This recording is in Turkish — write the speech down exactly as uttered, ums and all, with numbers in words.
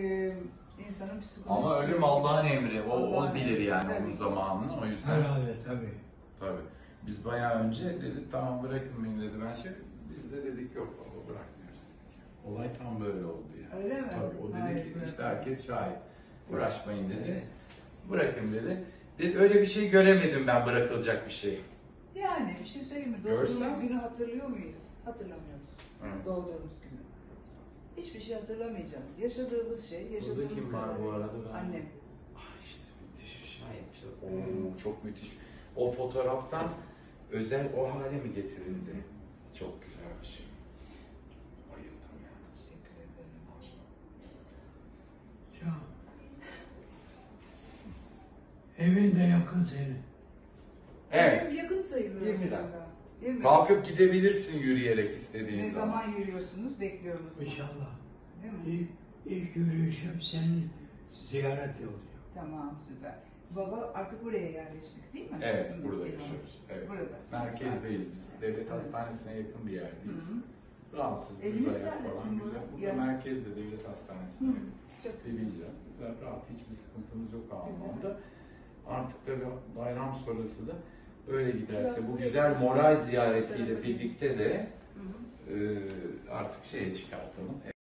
e, insanın psikolojisi... Ama ölüm Allah'ın emri. O, Allah'ın o bilir yani tabii. onun zamanını. O yüzden. Herhalde tabii. Tabii. Biz bayağı önce dedik tamam bırakın beni dedi ben şey. Biz de dedik yok baba bırakmıyoruz dedik. Olay tam böyle oldu yani. Öyle mi? Tabii. O dedi Hayır, ki bırak. işte herkes şahit. Uğraşmayın dedi. Bırakın dedi. dedi. Öyle bir şey göremedim ben bırakılacak bir şey. Yani bir şey söyleyeyim mi? Doğduğumuz Görsem- günü hatırlıyor muyuz? Hatırlamıyoruz. Evet. Doğduğumuz günü. Hiçbir şey hatırlamayacağız. Yaşadığımız şey, Burada yaşadığımız kim var bu arada? Ben... Annem. Ah işte müthiş bir şey. Oo, çok müthiş. O fotoğraftan özel o hale mi getirildi? Çok güzel bir şey. Bayıldım ya. Teşekkür ederim. Ya. Evin de yakın senin. Evet. Benim yakın sayılır yirmi aslında. dakika. Değil mi? Kalkıp gidebilirsin yürüyerek istediğin Ne zaman. zaman yürüyorsunuz? Bekliyoruz. İnşallah. Değil mi? İlk, ilk yürüyüşüm senin ziyaret olacak. Tamam, süper. Baba artık buraya yerleştik değil mi? Evet, Hı, burada değil mi? yaşıyoruz. Evet. Buradasınız. Merkezdeyiz biz. Devlet Evet. hastanesine yakın bir Hı yerdeyiz. hı. Rahatız. Eviniz Biz ayak neredesin falan burada? güzel. Burada Ya. merkezde devlet hastanesine Hı. yakın. Çok Bilince. Güzel, rahat. Hiçbir sıkıntımız yok o Güzel. anlamda. Artık tabii bayram sonrası da böyle giderse Biraz bu buraya güzel gidelim. moral ziyaretiyle birlikte de Hı hı. e, artık şeye çıkartalım.